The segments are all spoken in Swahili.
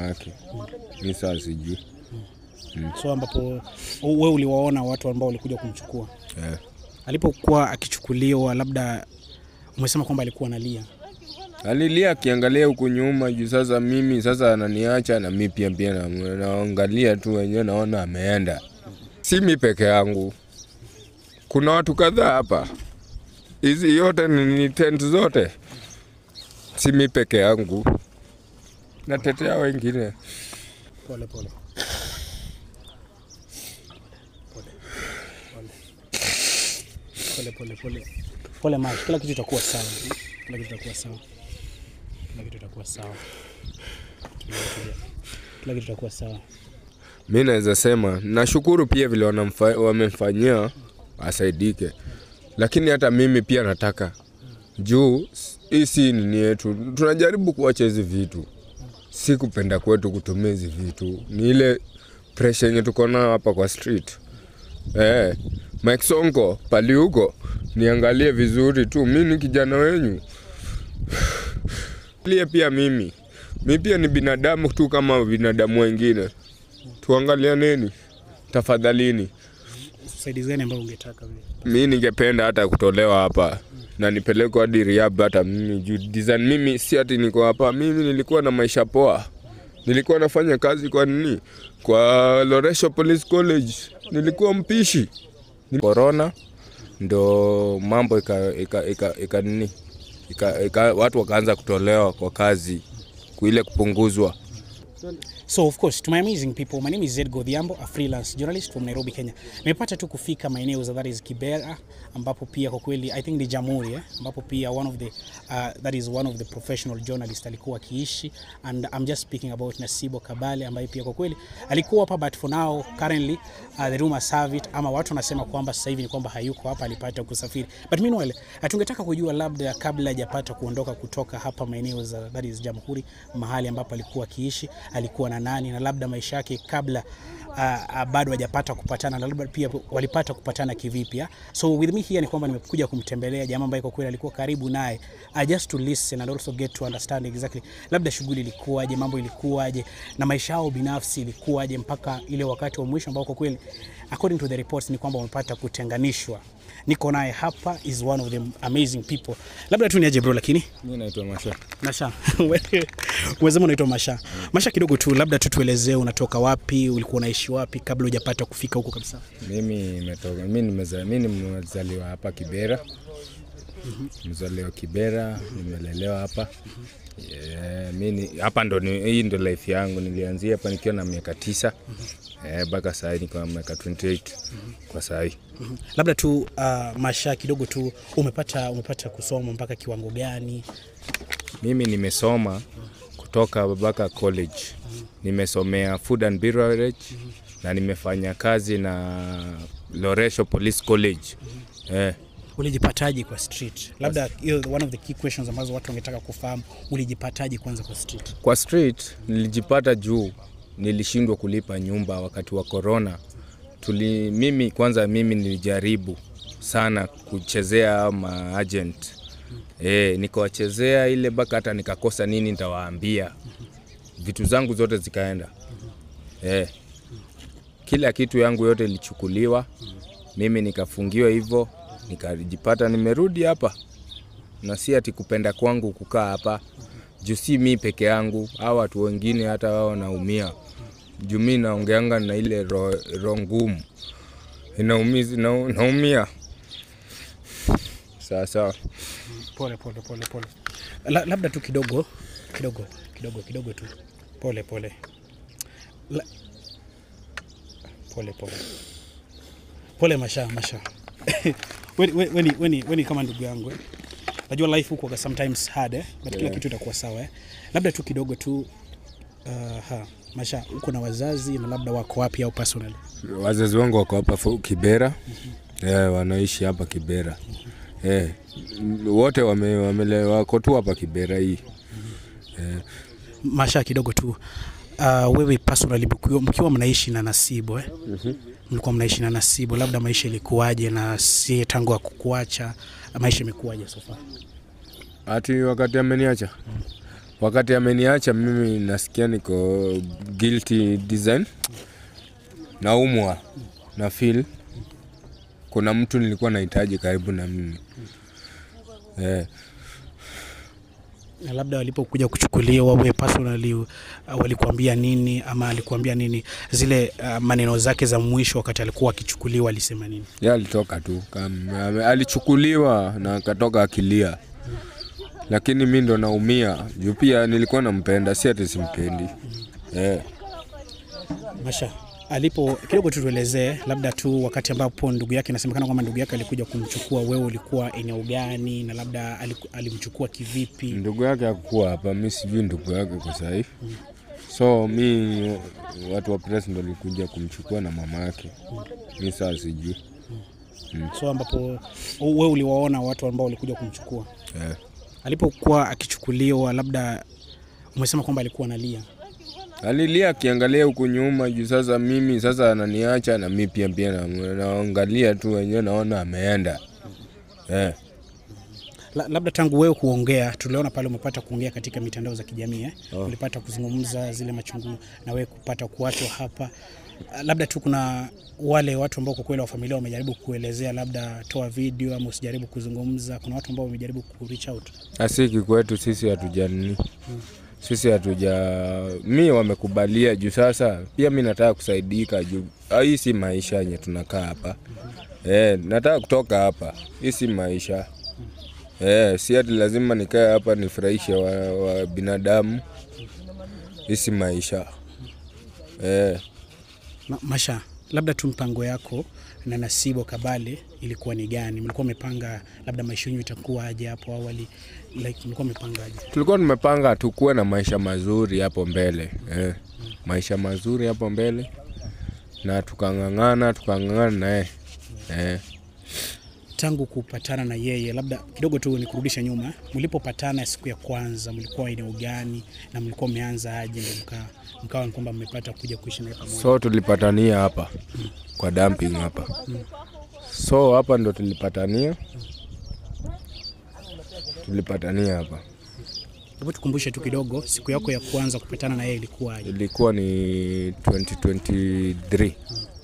wake. Mimi sasa sijui. So ambapo wewe uliwaona watu ambao walikuja kumchukua? Alipokuwa akichukuliwa, labda umesema kwamba alikuwa analia. Alilia akiangalia huko nyuma juu sasa mimi sasa ananiacha na mimi pia naangalia tu wenyewe naona ameenda. Si mimi peke yangu. Kuna watu kadhaa hapa. Hizi yote ni tent zote. Si mimi peke yangu. Natetea wengine. Pole. Pole Mark, kila kitu kitakuwa sawa. Kila kitu kitakuwa sawa. Mimi naweza sema nashukuru pia vile wamemfanyia asaidike. Lakini hata mimi pia nataka juu hii si nini yetu. Tunajaribu kuacha hizi vitu. Si kupenda kwetu kutumia hizi vitu. Ni ile pressure yenye tuko nayo hapa kwa street. Mike Sonko pali huko niangalie vizuri tu, mimi ni kijana wenyu. Pia mimi pia ni binadamu tu kama binadamu wengine. Tuangalia nini? Tafadhalini. Usaidizi gani ambao ungetaka wewe? Mimi ningependa hata kutolewa hapa na nipelekwe hadi rehab hata mimi juu design mimi si ati niko hapa. Mimi nilikuwa na maisha poa. Nilikuwa nafanya kazi kwa nini? Kwa Loresho Police College. Nilikuwa mpishi. Corona ndo mambo watu wakaanza kutolewa kwa kazi kuile kupunguzwa. So of course, to my amazing people, my name is Zed Godhiambo, a freelance journalist from Nairobi, Kenya. Nimepata tu kufika maeneo za that is Kibera, ambapo pia kwa kweli I think ni Jamhuri, ambapo pia that is one of the professional journalists alikuwa akiishi, and I'm just speaking about Nasibo Kabale ambaye pia kwa kweli alikuwa hapa, but for now currently the rumors have it, ama watu wanasema kwamba sasa hivi ni kwamba hayuko hapa, alipata kusafiri. But meanwhile, tungetaka kujua labda kabla hajapata kuondoka kutoka hapa maeneo za that is Jamhuri, mahali ambapo alikuwa akiishi, alikuwa na nani, na labda maisha yake kabla bado hajapata kupatana, na labda pia walipata kupatana kivipi. So with me here ni kwamba nimekuja kumtembelea jamaa ambaye kwa kweli alikuwa karibu naye, just to listen and also get to understand exactly labda shughuli ilikuwaje, mambo ilikuwaje, na maisha yao binafsi ilikuwaje mpaka ile wakati wa mwisho ambao kwa kweli according to the reports ni kwamba wamepata kutenganishwa. Niko naye hapa, is one of the amazing people. Labda tu niaje bro, lakini mimi naitwa Masha. Wewe unaitwa Masha. Masha, kidogo tu labda tuelezee unatoka wapi, ulikuwa unaishi wapi kabla hujapata kufika huko kabisa. Mimi nimezaliwa hapa Kibera. Mzaliwa Kibera, nimelelewa hapa. Mimi hapa hii ndo life yangu. Nilianzia hapa nikiwa na miaka 9. Mpaka sasa niko na miaka 28 kwa sasa. Labda tu Masha, kidogo tu umepata kusoma mpaka kiwango gani? Mimi nimesoma kutoka Babaka College. Nimesomea Food and Beverage na nimefanya kazi na Loresho Police College. Ulijipataje kwa street? Labda one of the key questions ambazo watu wangetaka kufahamu, ulijipataje kwanza kwa street? Kwa street nilijipata juu nilishindwa kulipa nyumba wakati wa corona. Mimi nilijaribu sana kuchezea agent. Nikawachezea ile baka hata nikakosa nini nitawaambia. Vitu zangu zote zikaenda. Kila kitu yangu yote ilichukuliwa. Mimi nikafungiwa hivyo, nikajipata nimerudi hapa. Na si ati kupenda kwangu kukaa hapa. Juu si mimi peke yangu, hao watu wengine hata wao wanaumia. Juu mimi naongeanga na ile roho ngumu. Inaumiza, naumia. Sawa. Pole. Labda tu kidogo tu. Pole. Pole Masha. Weni kama ndugu yangu. Najua life huko sometimes hard, but kila kitu itakuwa sawa. Labda tu kidogo tu Masha, uko na wazazi na labda wako wapi au personally? Wazazi wangu wako hapa Kibera. Wanaishi hapa Kibera. Wote wako tu hapa Kibera hii. Masha, kidogo tu wewe personally mkiwa mnaishi na Nasibo mlikuwa mnaishi na Nasibo, labda maisha ilikuwaje, na si tangu kukuacha maisha imekuwaje so far? Ati wakati ameniacha? Wakati ameniacha mimi nasikia niko guilty design. Naumwa na feel kuna mtu nilikuwa nahitaji karibu na mimi. Na labda walipokuja kuchukuliwa wewe personally walikuambia nini ama alikuambia nini? Zile maneno zake za mwisho wakati alikuwa akichukuliwa alisema nini? Yeye alitoka tu kama alichukuliwa na akatoka akilia. Lakini mimi ndo naumia. Juu pia nilikuwa nampenda, si ati simpendi. Masha, alipo kidogo tu tuelezee labda tu wakati ambapo ndugu yake, inasemekana kwamba ndugu yake alikuja kumchukua, wewe ulikuwa eneo gani na labda alimchukua kivipi? Ndugu yake hakuwa hapa, mimi sijui ndugu yake kwa sasa. So mimi watu wa press ndio walikuja kumchukua na mama yake. Mimi sasa sijui. So ambapo wewe uliwaona watu ambao walikuja kumchukua. Alipokuwa akichukuliwa labda umesema kwamba alikuwa analia. Alilia akiangalia huku nyuma juu sasa mimi sasa ananiacha na mimi pia naangalia tu wenyewe naona ameenda. Labda tangu wewe kuongea, tuliona pale umepata kuongea katika mitandao za kijamii ulipata kuzungumza zile machungu na wewe kupata kuachwa hapa. Labda tu kuna wale watu ambao kwa kweli wa familia wamejaribu kuelezea, labda toa video ama usijaribu kuzungumza, kuna watu ambao wamejaribu ku reach out. Asiki kwetu sisi hatujani. Sisi mimi wamekubalia juu sasa pia mimi nataka kusaidika juu hii si maisha yenye tunakaa hapa. Nataka kutoka hapa. Hii si maisha. Si ati lazima nikae hapa nifurahishe wa binadamu. Hii si maisha. Masha, labda tu mpango yako na Nasibo Kabale ilikuwa ni gani? Mlikuwa mmepanga labda maisha yenu itakuwa aje hapo awali? Mlikuwa mmepanga aje? Tulikuwa tumepanga tukue na maisha mazuri hapo mbele. Maisha mazuri hapo mbele. Na tukangangana naye. Tangu kupatana na yeye, labda kidogo tu nikurudisha nyuma, mlipopatana siku ya kwanza mlikuwa eneo gani na mlikuwa mmeanza aje ndio mkawa kwamba mmepata kuja kuishi naye pamoja? So tulipatania hapa kwa dumping hapa. So hapa ndo tulipatania. Tulipatania hapa. Hebu tukumbushe tu kidogo siku yako ya kwanza kupatana na yeye ilikuwa aje? Ilikuwa ni 2023.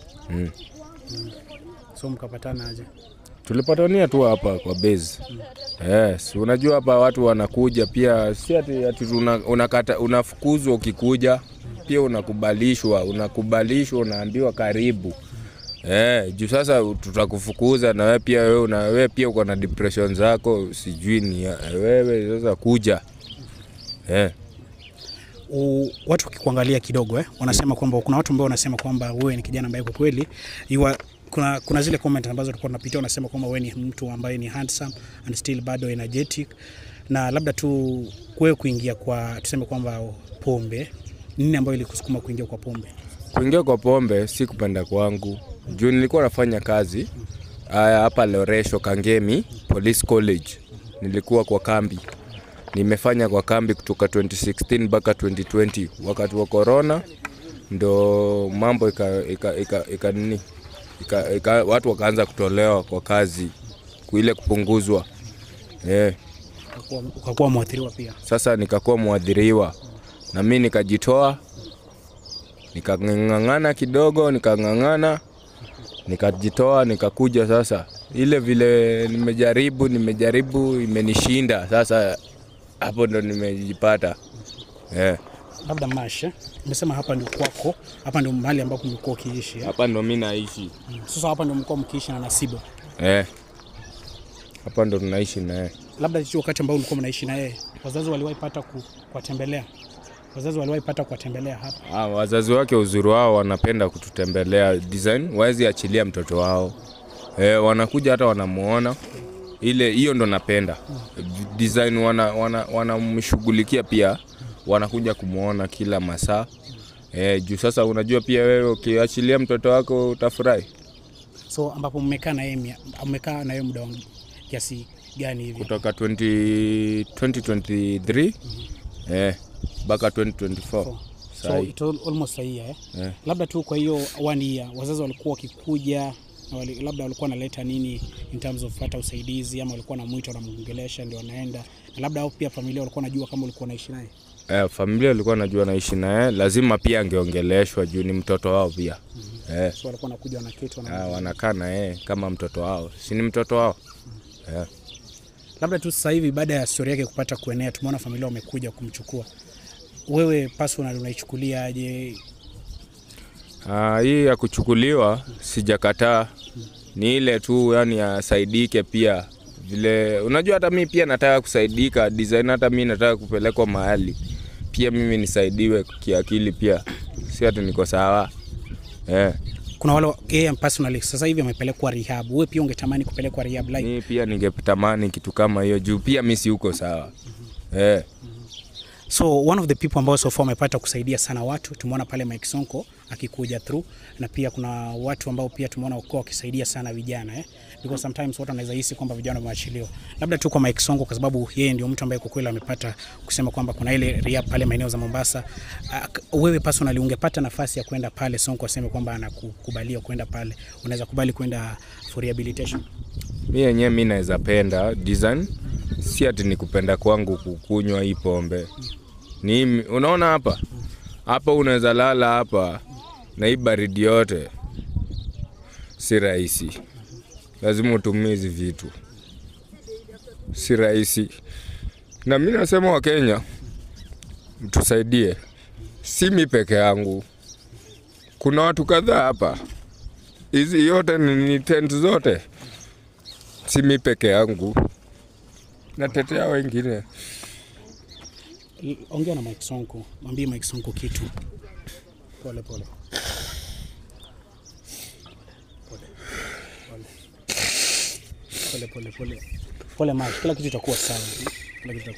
So mkapatana aje? Tulipatania tu hapa kwa base. Unajua hapa watu wanakuja pia, si ati unafukuzwa ukikuja, pia unakubalishwa unaambiwa karibu. Juu sasa tutakufukuza na wewe pia uko na depression zako, sijui ni wewe sasa kuja. Watu wakikuangalia kidogo wanasema kwamba kuna watu ambao wanasema kwamba wewe ni kijana ambaye kwa kweli kuna zile comment ambazo tulikuwa tunapitia, wanasema kwamba wewe ni mtu ambaye ni handsome and still bado energetic, na labda tu wewe kuingia kwa tuseme kwamba pombe, nini ambayo ilikusukuma kuingia kwa pombe? Kuingia kwa pombe si kupenda kwangu. Juu nilikuwa nafanya kazi hapa Loresho Kangemi Police College. Nilikuwa kwa kambi. Nimefanya kwa kambi kutoka 2016 mpaka 2020. Wakati wa corona ndo mambo watu wakaanza kutolewa kwa kazi, kuile kupunguzwa. Ukakuwa mwathiriwa pia. Sasa nikakuwa mwathiriwa na mimi nikajitoa, nikangangana kidogo, nikajitoa, nikakuja sasa. Ile vile nimejaribu imenishinda. Sasa hapo ndo nimejipata. Labda Masha, umesema hapa ndio kwako, hapa ndio mahali ambapo mlikuwa ukiishi. Hapa ndo mimi naishi. Sasa hapa ndio mlikuwa mkiishi na Nasibo. Hapa ndo tunaishi naye. Labda hicho wakati ambao ulikuwa mnaishi naye, wazazi waliwahi pata kuwatembelea? Wazazi waliwahi pata kuwatembelea hapa? Wazazi wake uzuri wao wanapenda kututembelea design, waezi achilia mtoto wao. Wanakuja hata wanamuona. Hiyo ndo napenda. Design wanamshughulikia pia, wanakuja kumuona kila masaa. Juu sasa unajua pia wewe ukiachilia mtoto wako utafurahi. So ambapo mmekaa na yeye muda kiasi gani hivi? Kutoka 2023 mpaka 2024. So it almost a year. Labda tu kwa hiyo 1 year wazazi walikuwa wakikuja na labda walikuwa naleta nini in terms of hata usaidizi, ama walikuwa na mwito na muongelesha ndio wanaenda, na labda au pia familia walikuwa najua kama ulikuwa naishi naye? Familia ilikuwa najua naishi naye, lazima pia angeongeleshwa juu ni mtoto wao pia. So walikuwa wanakuja wanaketi wanakaa naye kama mtoto wao. Si ni mtoto wao. Labda tu sasa hivi baada ya story yake kupata kuenea, tumeona familia wamekuja kumchukua. Wewe personal unaichukulia aje? Hii ya kuchukuliwa sijakataa. Ni ile tu yani asaidike pia. Vile unajua hata mimi pia nataka kusaidika, design hata mimi nataka kupelekwa mahali. Pia mimi nisaidiwe kiakili pia. Si ati niko sawa. Kuna wale yeye personally sasa hivi amepelekwa rehab. Wewe pia ungetamani kupelekwa rehab like? Mimi pia ningetamani kitu kama hiyo juu pia mimi si uko sawa. So one of the people ambao so far wamepata kusaidia sana watu, tumeona pale Mike Sonko akikuja through, na pia kuna watu ambao pia tumeona wako wakisaidia sana vijana because sometimes watu wanaweza hisi kwamba vijana wameachiliwa. Labda tu kwa Mike Sonko kwa sababu yeye ndio mtu ambaye kwa kweli amepata kusema kwamba kuna ile rehab pale maeneo za Mombasa. Wewe personally ungepata nafasi ya kwenda pale, Sonko aseme kwamba anakukubalia kwenda pale, unaweza kubali kwenda for rehabilitation? Mimi naweza penda design, si ati nikupenda kwangu kukunywa hii pombe. Ni unaona hapa unaweza lala hapa na hii baridi yote. Si rahisi. Lazima utumie hizi vitu. Si rahisi. Na mimi nasema wa Kenya mtusaidie. Si mimi peke yangu. Kuna watu kadhaa hapa. Hizi yote ni tent zote. Si mimi peke yangu. Natetea wengine. Ongea na Mike Sonko, mwambie Mike Sonko kitu. Pole. Pole Mike, kila kitu kitakuwa sawa. Kila kitu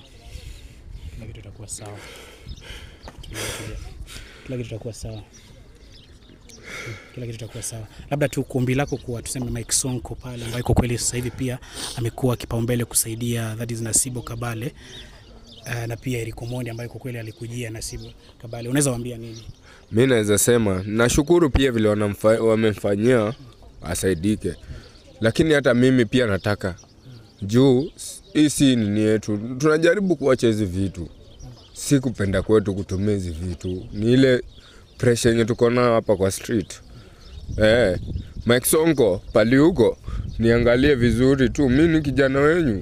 itakuwa sawa. Labda tu kuombi lako kwa tuseme Mike Sonko pale ambaye kwa kweli sasa hivi pia amekuwa kipaumbele kusaidia, that is Nasibo Kabale. Na pia Eric Omondi ambaye kwa kweli alikujia Nasibo Kabale. Unaweza waambia nini? Mimi naweza sema nashukuru pia vile wamemfanyia asaidike. Lakini hata mimi pia nataka juu hii si nini yetu. Tunajaribu kuacha hizi vitu. Si kupenda kwetu kutumia hizi vitu. Ni ile pressure yenye tuko nayo hapa kwa street. Mike Sonko pali huko niangalie vizuri tu. Mimi ni kijana wenyu.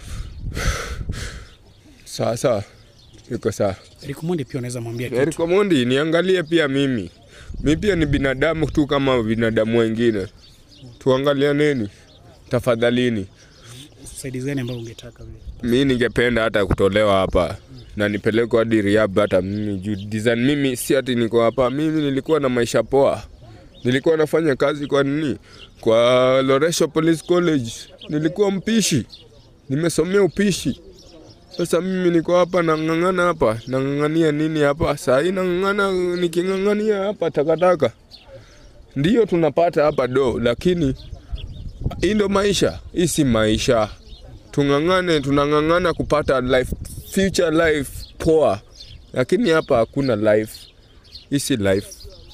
Sasa iko sawa. Eric Omondi pia unaweza mwambia kitu. Eric Omondi niangalie pia mimi. Mimi pia ni binadamu tu kama binadamu wengine. Tuangalia nini? Tafadhalini. Usaidizi gani ambao ungetaka wewe? Mimi ningependa hata kutolewa hapa na nipelekwe hadi rehab hata mimi juu design mimi si ati niko hapa. Mimi nilikuwa na maisha poa. Nilikuwa nafanya kazi kwa nini? Kwa Loresho Police College. Nilikuwa mpishi. Nimesomea upishi. Sasa mimi niko hapa nang'ang'ana hapa. Nang'ang'ania nini hapa? Saa hii nang'ang'ana niking'ang'ania hapa takataka. Ndio tunapata hapa lakini hii ndio maisha. Hii si maisha. Tunang'ang'ana kupata life, future life poa. Lakini hapa hakuna life. Hii si life.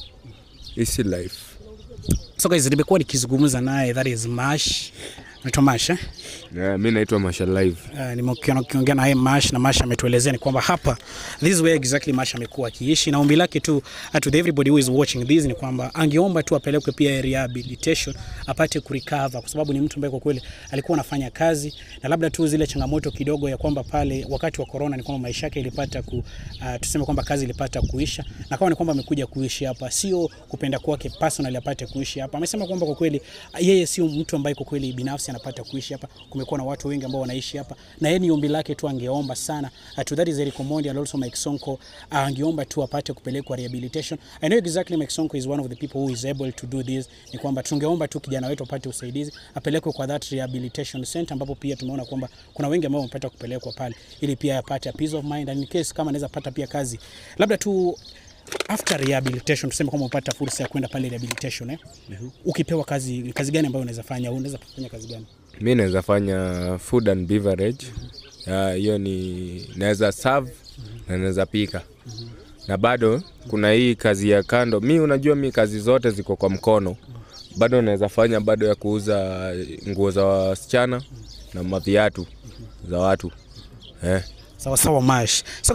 So guys, nimekuwa nikizungumza naye, that is Mash. Naitwa Mash mimi naitwa Mash Live. Nimeongea na Mash na Mash ametuelezea ni kwamba hapa this way exactly Mash amekuwa akiishi, na ombi lake tu to everybody who is watching this ni kwamba angeomba tu apelekwe pia rehabilitation apate kurecover, kwa sababu ni mtu ambaye kwa kweli alikuwa anafanya kazi, na labda tu zile changamoto kidogo ya kwamba pale wakati wa corona ni kwamba maisha yake ilipata tuseme kwamba kazi ilipata kuisha, na kama ni kwamba amekuja kuishi hapa, sio kupenda kwake personally apate kuishi hapa. Amesema kwamba kwa kweli yeye sio mtu ambaye kwa kweli binafsi anapata kuishi hapa. Kumekuwa na watu wengi ambao wanaishi hapa, na yeye ni ombi lake tu angeomba sana to that is Eric Omondi and also Mike Sonko, angeomba tu apate kupelekwa rehabilitation. I know exactly Mike Sonko is one of the people who is able to do this. Ni kwamba tungeomba tu kijana wetu apate usaidizi, apelekwe kwa that rehabilitation center, ambapo pia tumeona kwamba kuna wengi ambao wamepata kupelekwa pale ili pia apate a peace of mind, and in case kama anaweza pata pia kazi labda tu after rehabilitation, tuseme kama upata fursa ya kwenda pale rehabilitation ukipewa kazi gani ambayo unaweza fanya? Unaweza kufanya kazi gani? Mimi naweza fanya food and beverage. Hiyo ni naweza serve na naweza pika. Na bado kuna hii kazi ya kando. Mimi unajua mimi kazi zote ziko kwa mkono. Bado naweza fanya bado ya kuuza nguo za wasichana na maviatu za watu. Sawa Mash. So guys,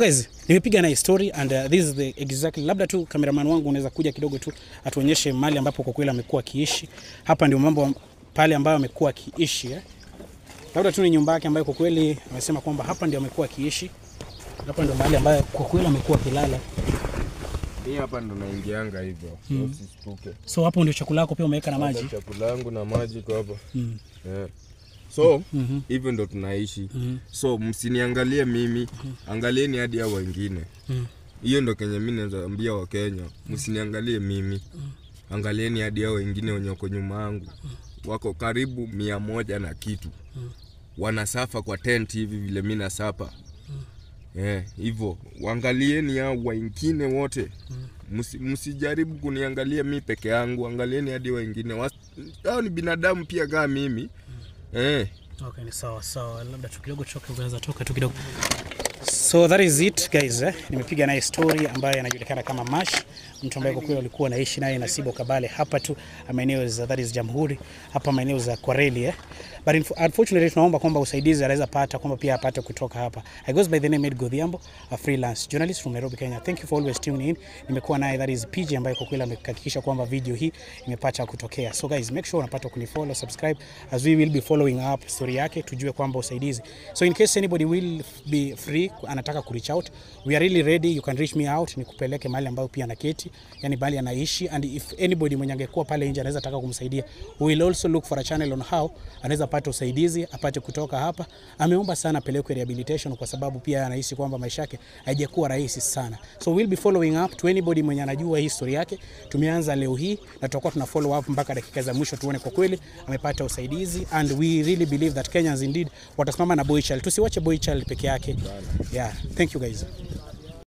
Nimepiga na story and this is the exactly, labda tu cameraman wangu unaweza kuja kidogo tu atuonyeshe mahali ambapo kwa kweli amekuwa akiishi. Hapa ndio mambo pale ambayo amekuwa akiishi Labda tu ni nyumba yake ambayo kwa kweli amesema kwamba hapa ndio amekuwa akiishi. Hapa ndio mahali ambayo kwa kweli amekuwa akilala. Hii hapa ndo naingianga hivyo. So sisituke. So hapo ndio chakula yako pia umeweka na maji. Chakula yangu na maji tu hapa. So hivyo ndo tunaishi. So msiniangalie mimi, angalieni hadi hao wengine. Hiyo ndo kenye mimi naweza ambia wa Kenya, msiniangalie mimi. Angalieni hadi hao wengine wenye wako nyuma yangu. Wako karibu 100 na kitu. Wanasafa kwa tent hivi vile mimi nasafa. Hivyo waangalieni hao wengine wote. Msijaribu kuniangalia mimi peke yangu, angalieni hadi wengine. Hao ni binadamu pia kama mimi. Okay, ni sawa. Labda tu kidogo choke unaweza toka tu kidogo. So that is it guys. Nimepiga naye story ambayo anajulikana kama Mash, mtu ambaye kwa kweli alikuwa anaishi naye Nasibo Kabale hapa tu maeneo za that is Jamhuri, hapa maeneo za Kwareli But unfortunately tunaomba kwamba usaidizi anaweza pata kwamba pia apate kutoka hapa. I goes by the name Edgo Dhiambo, a freelance journalist from Nairobi, Kenya. Thank you for always tuning in. Nimekuwa naye that is PJ ambaye kwa kweli amehakikisha kwamba video hii imepata kutokea. So guys, make sure unapata kunifollow, subscribe as we will be following up story yake tujue kwamba usaidizi. So in case anybody will be free anataka ku reach out, we are really ready. You can reach me out, nikupeleke mahali ambapo pia anaketi, yani bali anaishi, and if anybody mwenye angekuwa pale nje anaweza taka kumsaidia, we will also look for a channel on how anaweza pata usaidizi apate kutoka hapa. Ameomba sana pelekwe rehabilitation kwa sababu pia anahisi kwamba maisha yake haijakuwa rahisi sana. So we'll be following up to anybody mwenye anajua history yake. Tumeanza leo hii na tutakuwa tuna follow up mpaka dakika za mwisho tuone kwa kweli amepata usaidizi, and we really believe that Kenyans indeed watasimama na Boy Child. Tusiwache Boy Child peke yake. Yeah, thank you guys.